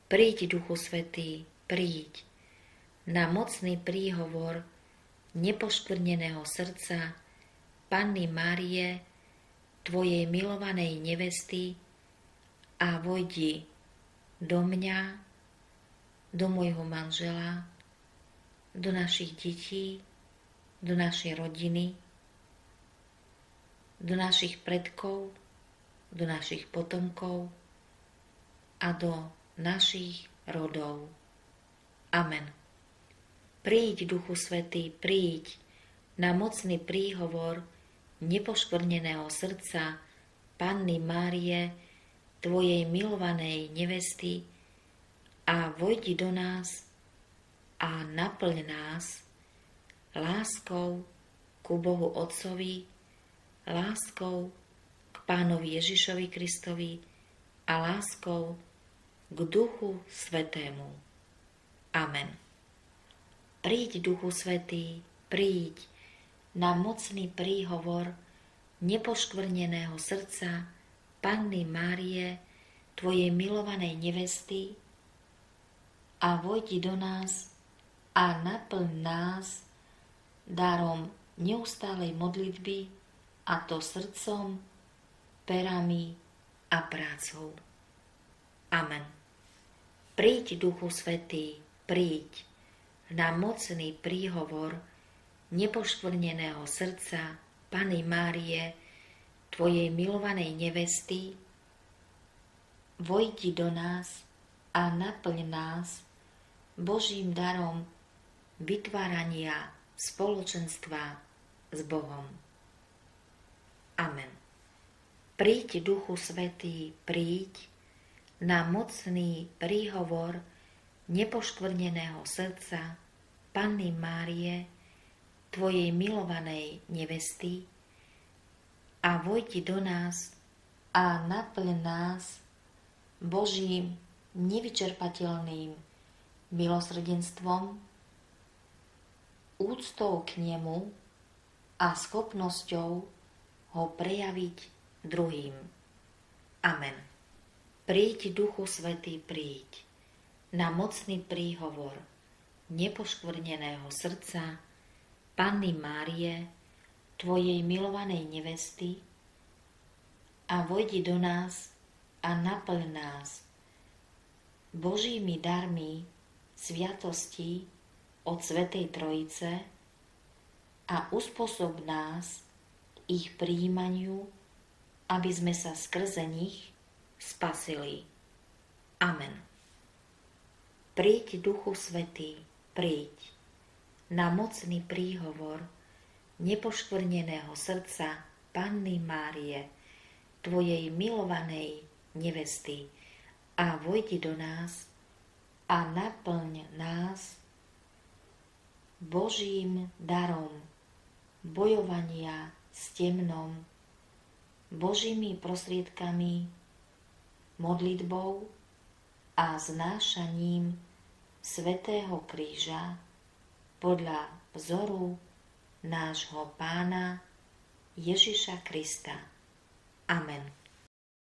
Príď, Duchu Svätý, príď na mocný príhovor nepoškvrneného srdca Panny Márie, Tvojej milovanej nevesty, a vojdi do mňa, do môjho manžela, do našich detí, do našej rodiny, do našich predkov, do našich potomkov a do našich rodov. Amen. Príď, Duchu Svätý, príď na mocný príhovor nepoškvrneného srdca Panny Márie, Tvojej milovanej nevesty, a vojdi do nás a naplň nás láskou ku Bohu Otcovi, láskou k Pánovi Ježišovi Kristovi a láskou k Duchu Svätému. Amen. Príď, Duchu Svätý, príď na mocný príhovor nepoškvrneného srdca Panny Márie, Tvojej milovanej nevesty, a vojdi do nás a naplň nás darom neustálej modlitby, a to srdcom, perami a prácou. Amen. Príď, Duchu Svätý, príď na mocný príhovor nepoškvrneného srdca Panny Márie, Tvojej milovanej nevesty, vojdi do nás a naplň nás Božím darom vytvárania spoločenstva s Bohom. Amen. Príď, Duchu Svätý, príď na mocný príhovor nepoškvrneného srdca Panny Márie, Tvojej milovanej nevesty, a vojdi do nás a naplň nás Božím nevyčerpateľným milosrdenstvom, úctou k nemu a schopnosťou ho prejaviť druhým. Amen. Príď, Duchu Svätý, príď na mocný príhovor nepoškvrneného srdca Panny Márie, Tvojej milovanej nevesty, a vojdi do nás a naplň nás Božími darmi sviatostí od Svätej Trojice a uspôsob nás k ich prijímaniu, aby sme sa skrze nich spasili. Amen. Príď, Duchu Svätý, príď na mocný príhovor nepoškvrneného srdca Panny Márie, Tvojej milovanej nevesty, a vojdi do nás a naplň nás Božím darom bojovania s temnom, Božími prostriedkami, modlitbou a znášaním Svätého kríža podľa vzoru nášho Pána Ježiša Krista. Amen.